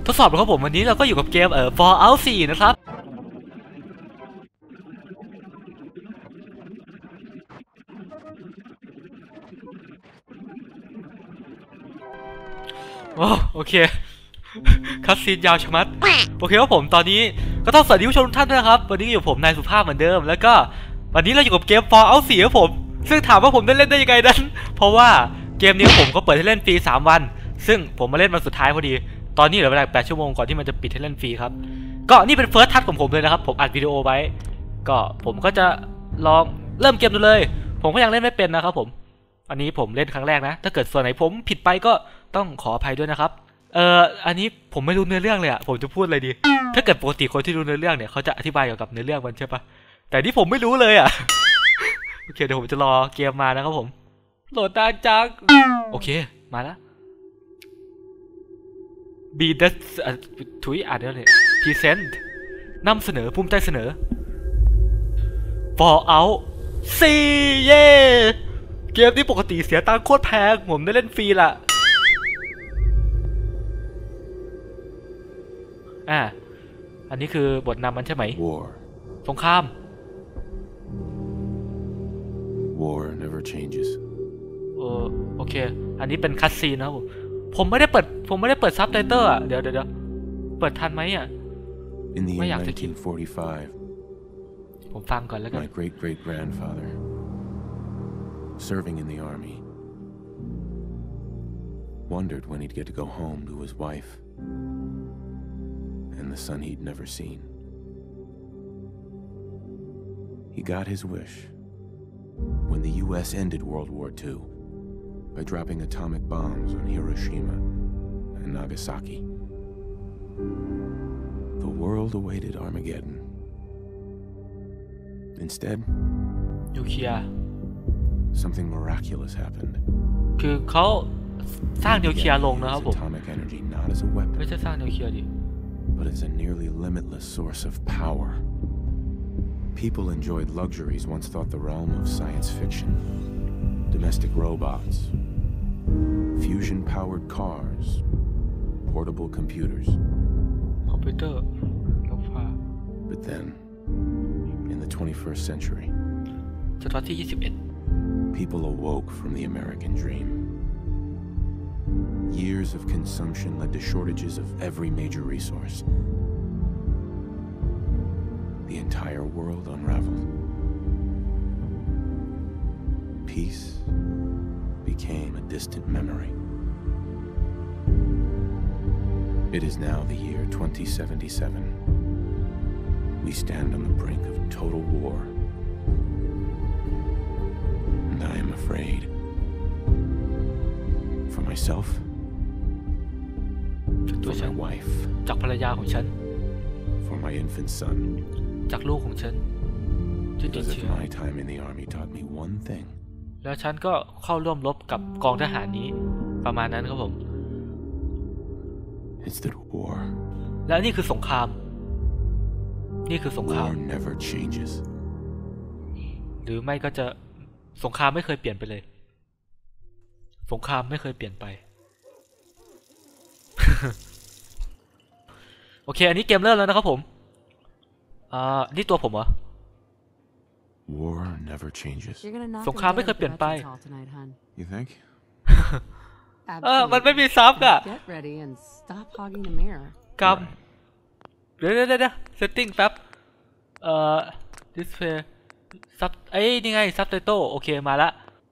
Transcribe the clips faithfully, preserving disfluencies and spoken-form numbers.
ทดสอบนะครับผมวันนี้เราก็อยู่กับเกมเอ่อ Fallout สี่นะครับโอ้โอเคคัสซีนยาวชะมัดโอเคครับผมตอนนี้ก็ต้องสวัสดีผู้ชมทุกท่านด้วยครับวันนี้อยู่ผมนายสุภาพเหมือนเดิมแล้วก็วันนี้เราอยู่กับเกม Fallout สี่ครับผมซึ่งถามว่าผมได้เล่นได้ยังไงนั้นเพราะว่าเกมนี้ผมก็เปิดให้เล่นฟรีสามวันซึ่งผมมาเล่นวันสุดท้ายพอดีตอนนี้เหลือเวลาแปดชั่วโมงก่อนที่มันจะปิดให้เล่นฟรีครับก็นี่เป็นเฟิร์สทัชของผมเลยนะครับผมอัดวิดีโอไว้ก็ผมก็จะลองเริ่มเกมดูเลยผมก็ยังเล่นไม่เป็นนะครับผมอันนี้ผมเล่นครั้งแรกนะถ้าเกิดส่วนไหนผมผิดไปก็ต้องขออภัยด้วยนะครับเอ่ออันนี้ผมไม่รู้เนื้อเรื่องเลยอะผมจะพูดอะไรดีถ้าเกิดปกติคนที่รู้เนื้อเรื่องเนี่ยเขาจะอธิบายเกี่ยวกับเนื้อเรื่องมันใช่ปะแต่นี่ผมไม่รู้เลยอะโอเคเดี๋ยวผมจะรอเกมมานะครับผมโหลดนานจังโอเคมาแล้วบีดัสทุยอ่านได้เลยพรีเซนต์นำเสนอภูมิใจเสนอ Fallout สี่เย่เกมนี้ปกติเสียตังค์โคตรแพงผมได้เล่นฟรีละอ่าอันนี้คือบทนำมันใช่ไหมสงคราม War never changes เออโอเคอันนี้เป็นคัสซีนนะครับผมผมไม่ได้เปิดผมไม่ได้เปิดซับไตเติลอ่ะเดี๋ยวเดี๋ยวเปิดทันไหมอ่ะไม่อยากจะคิดผมฟังก่อนแล้วกัน My great great grandfather serving in the army wondered when he'd get to go home to his wife and the son he'd never seen. He got his wish when the U S ended World War Two by dropping atomic bombs on Hiroshima and Nagasaki. The world awaited Armageddon. Instead, something miraculous happened. คือเขาสร้างนิวเคลียร์ลงนะครับผมไม่ใช่สร้างนิวเคลียร์ดิ But it's a nearly limitless source of power. People enjoyed luxuries once thought the realm of science fiction. Domestic robots, fusion-powered cars, portable computers. Computer. But then, in the twenty-first century, people awoke from the American dream. Years of consumption led to shortages of every major resource. The entire world unraveled. Peace became a distant memory. It is now the year twenty seventy-seven. We stand on the brink of total war. And I am afraid. For myself, for my wife, จากภรรยาของฉัน for my infant son, จากลูกของฉันที่ติดเชื้อ my time in the army taught me one thing. แล้วฉันก็เข้าร่วมรบกับกองทหารนี้ประมาณนั้นครับผม It's that war. และนี่คือสงครามนี่คือสงคราม War never changes. หรือไม่ก็จะสงครามไม่เคยเปลี่ยนไปเลยสงครามไม่เคยเปลี่ยนไป โอเคอันนี้เกมเริ่มแล้วนะครับผมอ่านี่ตัวผมเหรอ War never changes. สงครามไม่เคยเปลี่ยนไป You think? เออมันไม่มีซับอะกำเดี๋ยวเดี๋ยวเดี๋ยว setting แป๊บเอ่อ display ซับเอ้ยนี่ไงซับไตเติลโอเคมาละ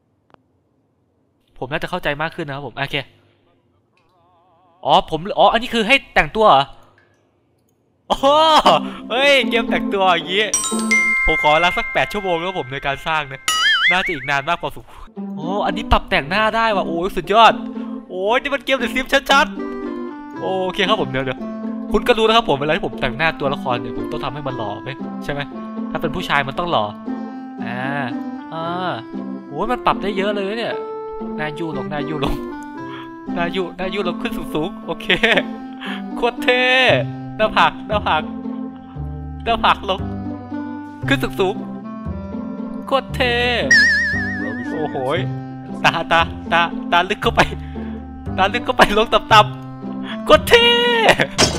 ผมน่าจะเข้าใจมากขึ้นนะครับผมโอเคอ๋อผมอ๋ออันนี้คือให้แต่งตัวเหรอโอ้เฮ้ยเกมแต่งตัวอย่างงี้ผมขอเวลาสักแปดชั่วโมงแล้วผมในการสร้างเนี่ยน่าจะอีกนานมากกว่าสุดโอ้อันนี้ปรับแต่งหน้าได้ว่ะโอ้ยสุดยอดโอ้ยนี่มันเกมเดอะซิมชัดๆโอเคครับผมเดี๋ยวเดี๋ยวคุณก็รู้นะครับผมเวลาที่ผมแต่งหน้าตัวละครเนี่ยผมต้องทำให้มันหล่อไหมใช่ไหมถ้าเป็นผู้ชายมันต้องหล่ออ่าอ่าโอ้ยมันปรับได้เยอะเลยเนี่ยหน้ายู่ลงหน้ายู่ลงหน้ายู่หน้ายู่ลงขึ้นสูงๆโอเคโคตรเท่หน้าผากหน้าผากหน้าผากลงขึ้นสูงๆโคตรเท่โอ้โหตาตาตาตาลึกเข้าไปตาลึกเข้าไปลงต่ำๆโคตรเท่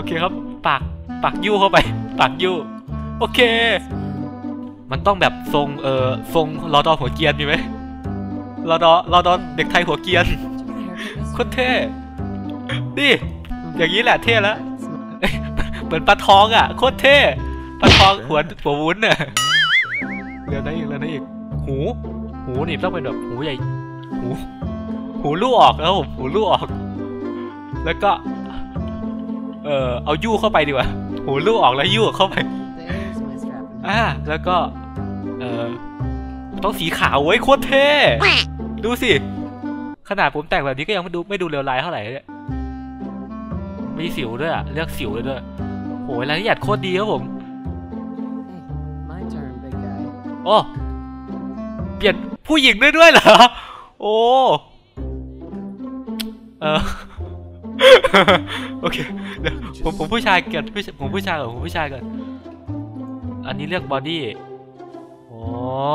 เคครับปากปากยู่เข้าไปปากยู่โอเคมันต้องแบบทรงเอ่อทรงรอดอหัวเกียนมีไหมรอดอรอดอเด็กไทยหัวเกียนโคตรเท่ดิอย่างนี้แหละเท่แล้วเหมือนปลาทองอ่ะโคตรเท่ปลาทองหัวหัววุ้นเนี่ยเรื่องนั้นอีกเรื่องนั้นอีกหูหูนี่ต้องเป็นแบบหูใหญ่หูหูลู่ออกแล้วผมหูลู่ออกแล้วก็เออเอายู่เข้าไปดีกว่าหูลู่ออกแล้วยู่เข้าไปอ่าแล้วก็เออต้องสีขาวไว้โคตรเท่ดูสิขนาดผมแต่งแบบนี้ก็ยังไม่ดูไม่ดูเรียวลายเท่าไหร่เนี่ยมีสิวด้วยอ่ะเลือกสิวเลยด้วยโหรายละเอียดโคตรดีครับผมโอ้เปลี่ยนผู้หญิงได้ด้วยเหรอโอ้เออโอเคเดี๋ยวผมผมผู้ชายเกิดผมผู้ชายก่อนผมผู้ชายก่อนอันนี้เลือกบอดี้โอ้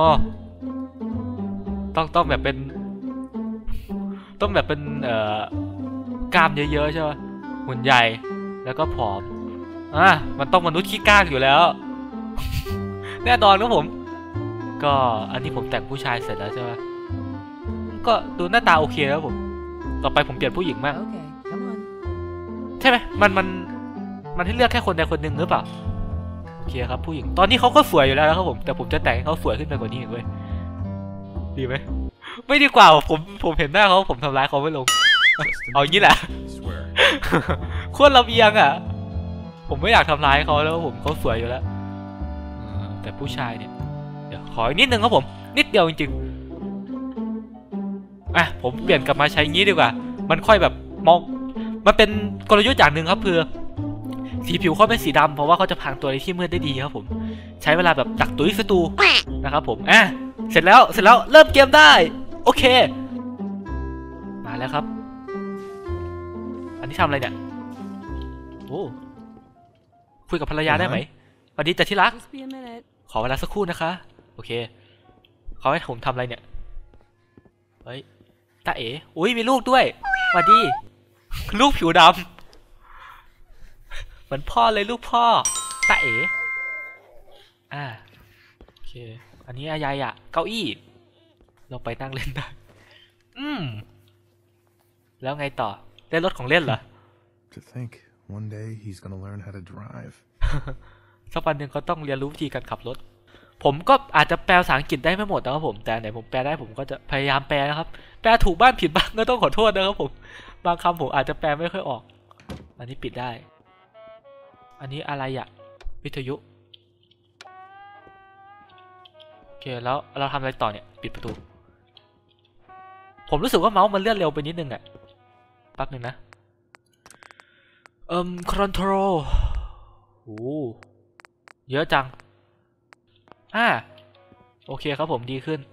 ต้องต้องแบบเป็นต้องแบบเป็นเอ่อกล้ามเยอะๆใช่ไหมหุ่นใหญ่แล้วก็ผอมอ่ะมันต้องมนุษย์ขี้ก้างอยู่แล้วแน่นอนครับผมก็อันนี้ผมแต่งผู้ชายเสร็จแล้วใช่ไหมก็ดูหน้าตาโอเคแล้วผมต่อไปผมเปลี่ยนผู้หญิงมากใช่ไหมมันมันมันให้เลือกแค่คนใดคนหนึ่งหรือเปล่าโอเคครับผู้หญิงตอนนี้เขาก็สวยอยู่แล้วนะครับผมแต่ผมจะแต่งให้เขาสวยขึ้นไปกว่านี้อีกเว้ยดีไหมไม่ดีกว่าผมผมเห็นหน้าเขาผมทำร้ายเขาไม่ลงเอางี้แหละโคตรลำเอียงอ่ะผมไม่อยากทำร้ายเขาแล้วผมเขาสวยอยู่แล้วแต่ผู้ชายเนี่ยเดี๋ยวขออีกนิดนึงครับผมนิดเดียวจริงๆอ่ะผมเปลี่ยนกลับมาใช้งี้ดีกว่ามันค่อยแบบมองมันเป็นกลยุทธ์อย่างหนึ่งครับคือสีผิวเขาเป็นสีดำเพราะว่าเขาจะพรางตัวในที่มืดได้ดีครับผมใช้เวลาแบบดักตุ้ยศัตรูนะครับผมอ่ะเสร็จแล้วเสร็จแล้วเริ่มเกมได้โอเคมาแล้วครับอันนี้ทำอะไรเนี่ยโอ้คุยกับภรรยาได้ไหมสวัสดีจ้ะที่รักขอเวลาสักครู่นะคะโอเคเขาให้ผมทำอะไรเนี่ยเฮ้ยตาเอ๋อุ้ยมีลูกด้วยสวัสดีลูกผิวดำเหมือนพ่อเลยลูกพ่อตาเอ๋อ่าโอเคอันนี้อะไรอ่ะเก้าอี้เราไปนั่งเล่นได้อืมแล้วไงต่อได้รถของเล่นเหรอ To think one day he's gonna learn how to drive สักวันหนึ่งเขาต้องเรียนรู้วิธีการขับรถผมก็อาจจะแปลภาษาอังกฤษได้ไม่หมดนะครับผมแต่ไหนผมแปลได้ผมก็จะพยายามแปลนะครับแปลถูกบ้างผิดบ้างก็ต้องขอโทษนะครับผมบางคำผมอาจจะแปลไม่ค่อยออกอันนี้ปิดได้อันนี้อะไรอะวิทยุโอเคแล้วเราทำอะไรต่อเนี่ยปิดประตูผมรู้สึกว่าเมาส์มันเลื่อนเร็วไปนิดนึงอะแป๊บนึงนะเอิ่มคอนโทรลโอ้เยอะจังอ่าโอเคครับผมดีขึ้น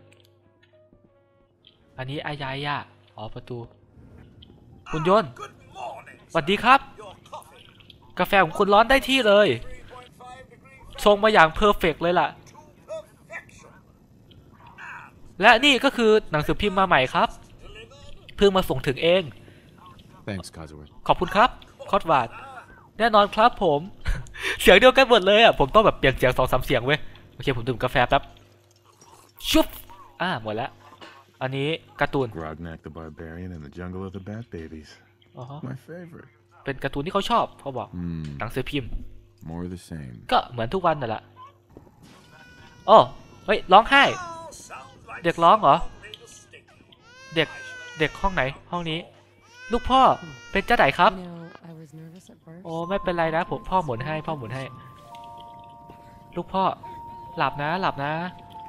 อันนี้อายายะอ๋อประตูคุณยนต์สวัสดีครับกาแฟของคุณร้อนได้ที่เลยชงมาอย่างเพอร์เฟกต์เลยล่ะและนี่ก็คือหนังสือพิมพ์มาใหม่ครับเพิ่งมาส่งถึงเอง Thanks, Codsworth. ขอบคุณครับคอสวาร์ดแน่นอนครับผม เสียงเดียวกันหมดเลยอ่ะผมต้องแบบเปลี่ยนเสียงสองสามเสียงเว้ยโอเคผมดื่มกาแฟแป๊บชุบอ่าหมดแล้วอันนี้การ์ตูน Grognak the Barbarian and the Jungle of the Bat Babies. My favorite. เป็นการ์ตูนที่เขาชอบเขาบอก Hmm. หนังสือพิมพ์ More the same. ก็เหมือนทุกวันนั่นแหละโอ้เฮ้ยร้องไห้เด็กร้องเหรอเด็กเด็กห้องไหนห้องนี้ลูกพ่อเป็นเจ้าไหนครับโอ้ไม่เป็นไรนะผมพ่อหมุนให้พ่อหมุนให้ลูกพ่อหลับนะหลับนะ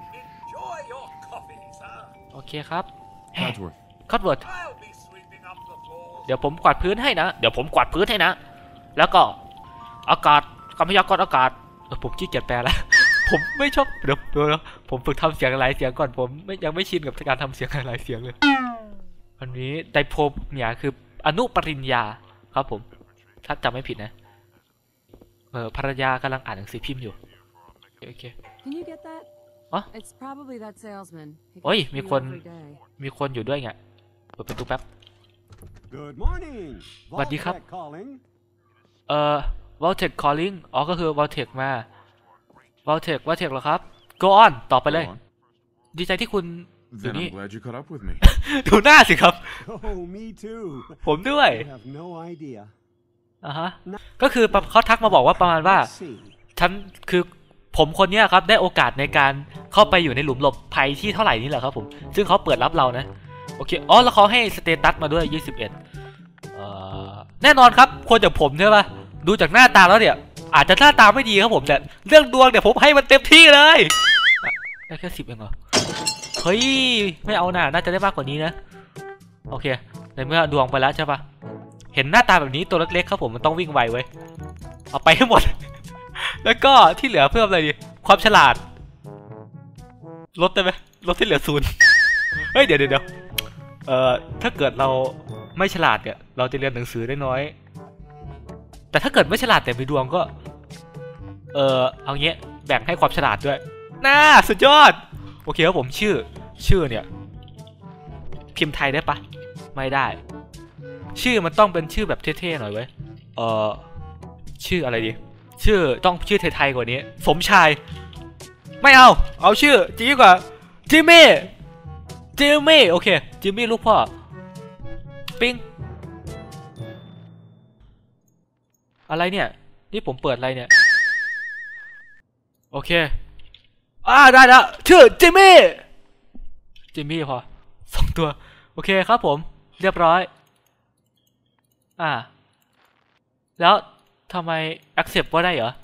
โอเคครับ Codsworth. คอสเวิร์ดเดี๋ยวผมกวาดพื้นให้นะเดี๋ยวผมกวาดพื้นให้นะแล้วก็อากาศคำพยากรณ์อากาศเออผมขี้เกียจแปลแล้ว ผมไม่ชอบเดี๋ยวเดี๋ยวผมฝึกทำเสียงหลายเสียงก่อนผมไม่ยังไม่ชินกับการทำเสียงหลายเสียงเลยอันนี้ไดโพลเนี่ยคืออนุปริญญาครับผมถ้าจำไม่ผิดนะเออภรรยากำลังอ่านหนังสือพิมพ์อยู่โอเคอ๋อโอ้ยมีคนมีคนอยู่ด้วยไงเปิดประตูแป๊บสวัสดีครับเออ Valtech calling อ๋อก็คือ Valtech มา Valtech Valtech เหรอครับ go on ต่อไปเลย ดีใจที่คุณอยู่ Then นี่ I'm glad you caught up with me. ดูหน้าสิครับ Oh, me too. ผมด้วย I have no idea. อ่าฮะก็คือเขาทักมาบอกว่าประมาณว่า Let's see. ฉันคือผมคนเนี้ยครับได้โอกาสในการเข้าไปอยู่ในหลุมหลบภัยที่เท่าไหร่นี่แหละครับผมซึ่งเขาเปิดรับเรานะโอเคอ๋อแล้วเขาให้สเตตัสมาด้วยยี่สิบเอ็ดเอ่อแน่นอนครับคนอย่างผมใช่ปะดูจากหน้าตาแล้วเนี่ยอาจจะหน้าตาไม่ดีครับผมแต่เรื่องดวงเนี่ยผมให้มันเต็มที่เลยได้แค่สิบเองเหรอเฮ้ยไม่เอาหน่าน่าจะได้มากกว่านี้นะโอเคในเมื่อดวงไปแล้วใช่ปะเห็นหน้าตาแบบนี้ตัวเล็กๆครับผมมันต้องวิ่งไวเว้ยเอาไปให้หมด แล้วก็ที่เหลือเพิ่มอะไรดีความฉลาดลดได้ไหมลดที่เหลือศูนย์เฮ้ยเดี๋ยวเดี๋ยวเอ่อถ้าเกิดเราไม่ฉลาดเนี่ยเราจะเรียนหนังสือได้น้อยแต่ถ้าเกิดไม่ฉลาดแต่มีดวงก็เออเอางี้แบ่งให้ความฉลาดด้วยน่าสุดยอดโอเคครับผมชื่อชื่อเนี่ยพิมพ์ไทยได้ปะไม่ได้ชื่อมันต้องเป็นชื่อแบบเท่ๆหน่อยเว้ยเออชื่ออะไรดีชื่อต้องชื่อไทยๆกว่านี้สมชายไม่เอาเอาชื่อจีกว่าจิมมี่จิมมี่โอเคจิมมี่ลูกพ่อปิ้งอะไรเนี่ยนี่ผมเปิดอะไรเนี่ยโอเคอ่าได้แล้วชื่อจิมมี่จิมมี่พอสองตัวโอเคครับผมเรียบร้อยอ่าแล้วทำไม accept ว่าได้เหรอ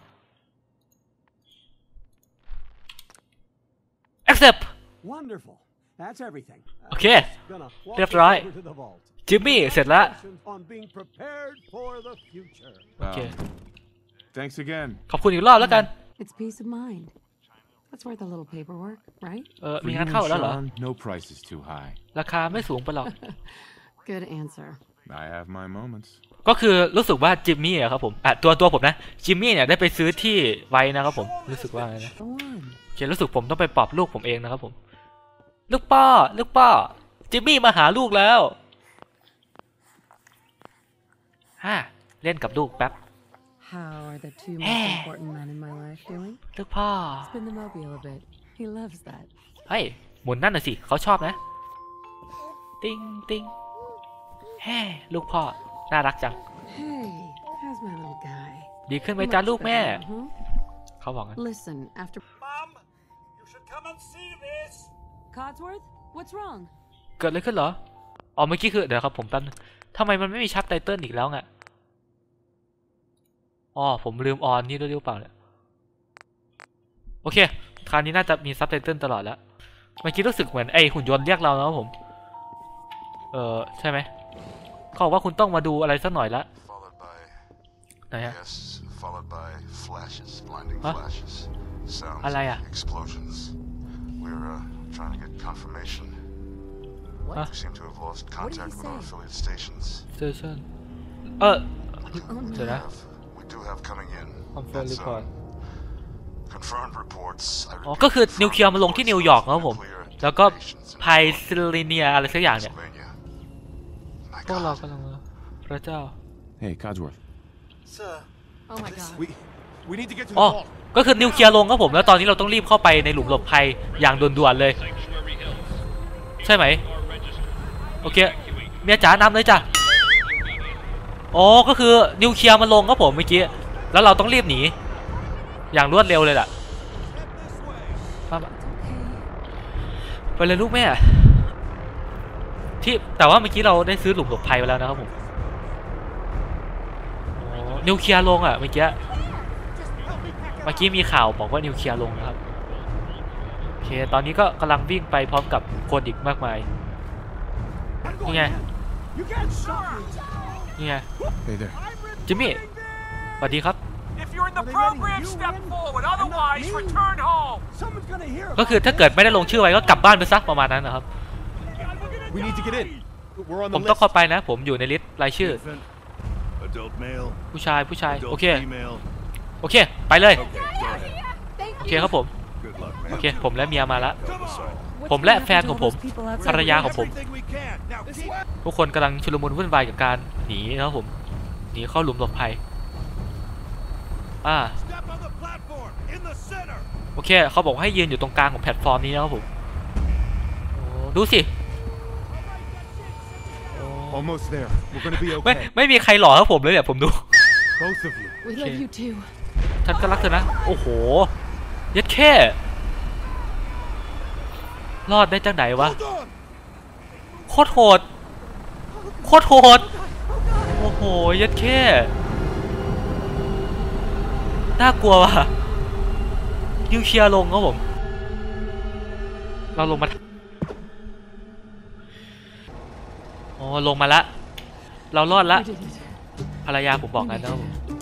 accept Wonderful. That's everything. โอเคเรียบร้อยจิมมี่เสร็จแล้ว On being prepared for the future. โอเค Thanks again. ขอบคุณอีกรอบแล้วกัน It's peace of mind. That's worth a little paperwork, right? เออ For มี you งาน and เข้าแล้วเหรอ Sean, no price is too high. ราคาไม่สูงไปหรอก Good answer. I have my moments. ก็คือรู้สึกว่าจิมมี่อะครับผมอ่ะตัวตัวผมนะจิมมี่เนี่ยได้ไปซื้อที่ไว้นะครับผมรู้สึกว่าไงนะ Go on. โอเครู้สึกผมต้องไปปลอบลูกผมเองนะครับผมลูกป้าลูกป้าจิมมี่มาหาลูกแล้วฮ่าเล่นกับลูกแป๊บ How are the two most important men in my life doing? ลูกพ่อ Spin the mobile a bit. He loves that. เฮ้ยหมุนนั่นน่ะสิเขาชอบนะติ้งติ้งแฮ่ลูกพ่อน่ารักจัง Hey, how's my little guy? ดีขึ้นไหมจ้าลูกแม่ Much better, huh? เขาบอกงั้น Listen, after Mom, you should come and see this. Codsworth, what's wrong? เกิดอะไรขึ้นเหรออ๋อเมื่อกี้คือเดี๋ยวครับผมแป๊บนึงทำไมมันไม่มีชับไตเติลอีกแล้วไงอ๋อผมลืมออนนี่ด้วยหรือเปล่าเนี่ยโอเคคราวนี้น่าจะมีซับไตเติลตลอดแล้วเมื่อกี้รู้สึกเหมือนไอหุ่นยนต์เรียกเราแล้วผมเออใช่ไหมเขาบอกว่าคุณต้องมาดูอะไรสักหน่อยละ Followed by ไหนฮะ yes, followed by flashes, blinding Huh? flashes, sounds, อะไรอะ explosions. We're uh, trying to get confirmation. Huh? We seem to have lost What did contact he with our say? affiliate stations. สเตชันเออ Oh เดี๋ยว no. นะ Have, we do have coming in. Confirm That's, report. uh, confirmed reports. I อ๋อ repeat, ก็คือ confirmed นิวเคลียร์มาลงที่นิวยอร์กนะครับผม clear แล้วก็ detonations in ไพซิลิเนียอะไรสักอย่างเนี่ย Pennsylvania. My พวกเรา God. กำลังพระเจ้า Hey, Codsworth. Sir, Oh my god. We we need to get to อ๋อ the vault. ก็คือนิวเคลียร์ลงครับผมแล้วตอนนี้เราต้องรีบเข้าไปในหลุมหลบภัยอย่างด่วนๆเลย ใช่ไหมโอเคเมียจ๋านำเลยจ้ะอ๋อก็คือนิวเคลียร์มาลงครับผมเมื่อกี้แล้วเราต้องรีบหนีอย่างรวดเร็วเลยล่ะมาไปเลยลูกแม่ที่แต่ว่าเมื่อกี้เราได้ซื้อหลุมหลบภัยไปแล้วนะครับผมอ๋อนิวเคลียร์ลงอ่ะเมื่อกี้เมื่อกี้มีข่าวบอกว่านิวเคลียร์ลงนะครับโอเคตอนนี้ก็กำลังวิ่งไปพร้อมกับคนอีกมากมายนี่ไง you can't stop me. นี่ไง Hey there. จิมมี่สวัสดีครับ If you're in the Are they letting program, you step in? forward. And not Otherwise, me? return home. Someone's gonna hear ก็ about คือถ้าเกิดไม่ได้ลงชื่อไว้ก็กลับบ้านไปซะประมาณนั้นนะครับ We need to get in. We're on ผ the มต้อง list. เข้าไปนะผมอยู่ในลิสต์รายชื่อ Infant, adult male, ผู้ชายผู้ชาย โอ adult เค female. โอเคไปเลย Okay, go ahead. โอเคครับผม Good luck, โอ man. เคผมและเมียมาละ Help us all. What's ผมและ gonna แฟน happen ข to อง all ผม those people ภร outside? รยาของผม Everything we can. Now keep. ทุกคนกำลังชุลมุนวุ่นวายกับการหนีนะครับผมหนีเข้าหลุมหลบภัยอ่า Step on the platform in the center. โอเคเขาบอกให้ยืนอยู่ตรงกลางของแพลตฟอร์มนี้นะครับผมโอ้ดูสิ Almost there. We're gonna be ไม่ okay. ไม่มีใครหล่อเท่าผมเลยเนี่ยผมดู Both of you. We love you too. ฉันก็รักเธอนะโอ้โหยัดแค่รอดได้จังไหนวะ Hold on. โคตรโหดโคตรโหดโอ้โหยัดแค่น่ากลัวว่ะนิวเคลียร์ลงครับผมเราลงมาอ๋อลงมาละเรารอดละ We did it. ภรรยาผมบอก We งั้น made นะครับผม it.